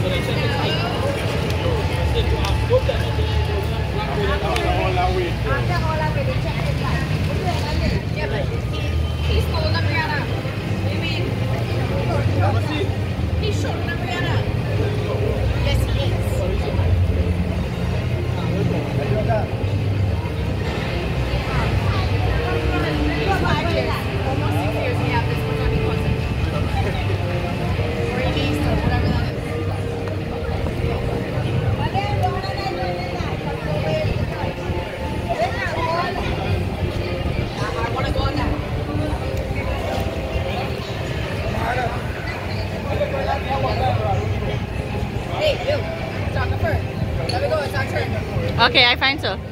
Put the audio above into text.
Yeah, but he stole Brianna. What do you mean? He showed Brianna. Yes, he is. Almost 6 years we have this one on your cousin. Or a niece or whatever that is. I want to go on that. Hey, you. Photographer. Let me go. It's our turn. Okay, I find so.